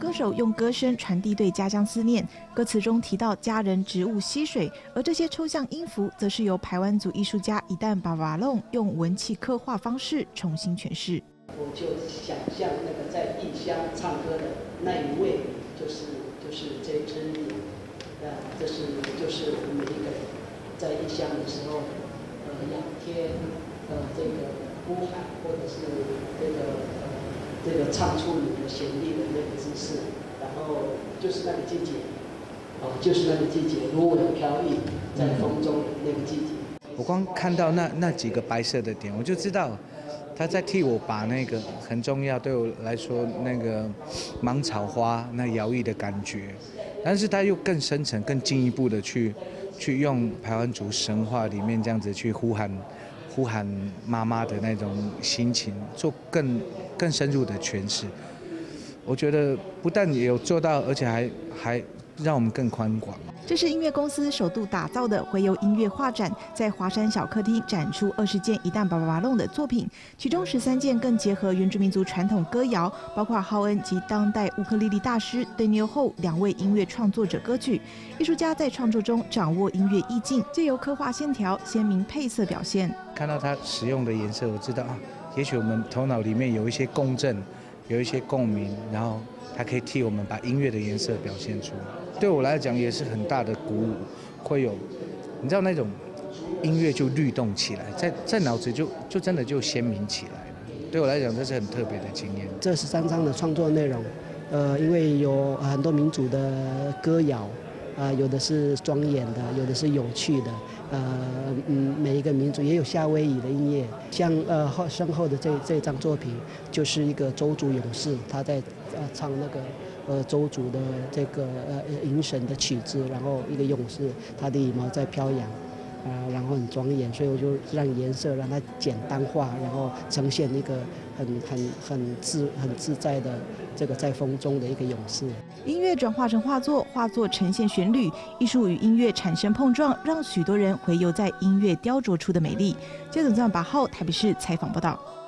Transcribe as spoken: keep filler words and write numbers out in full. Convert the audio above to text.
歌手用歌声传递对家乡思念，歌词中提到家人、植物、溪水，而这些抽象音符，则是由排湾族艺术家一旦巴瓦弄用文气刻画方式重新诠释。 我就想象那个在异乡唱歌的那一位，就是就是这只鸟，呃，这是就是我们每一个人在异乡的时候，呃，仰天，呃，这个呼喊，或者是这个呃这个唱出你的旋律的那个姿势，然后就是那个季节，哦，就是那个季节，芦苇飘逸在风中的那个季节。 我光看到那那几个白色的点，我就知道他在替我把那个很重要，对我来说那个芒草花那摇曳的感觉，但是他又更深层、更进一步的去去用排湾族神话里面这样子去呼喊呼喊妈妈的那种心情，做更更深入的诠释。我觉得不但也有做到，而且还还让我们更宽广。 这是音乐公司首度打造的回游音乐画展，在华山小客厅展出二十件一旦巴巴巴弄的作品，其中十三件更结合原住民族传统歌谣，包括浩恩及当代乌克丽丽大师对牛后两位音乐创作者歌曲。艺术家在创作中掌握音乐意境，借由刻画线条、鲜明配色表现。看到他使用的颜色，我知道啊，也许我们头脑里面有一些共振，有一些共鸣，然后它可以替我们把音乐的颜色表现出来。对我来讲也是很大的鼓舞，会有，你知道那种音乐就律动起来，在在脑子就就真的就鲜明起来了。对我来讲，这是很特别的经验。 这十三章的创作内容，呃，因为有很多民族的歌谣，啊、呃，有的是庄严的，有的是有趣的，呃，嗯，每一个民族也有夏威夷的音乐，像呃后身后的这这张作品就是一个周族勇士，他在呃唱那个。呃，周族的这个呃迎神的曲子，然后一个勇士，他的羽毛在飘扬，啊、呃，然后很庄严，所以我就让颜色让它简单化，然后呈现一个很很很自很自在的这个在风中的一个勇士。 音乐转化成画作，画作呈现旋律，艺术与音乐产生碰撞，让许多人回游在音乐雕琢出的美丽。接总站八号台北市采访报道。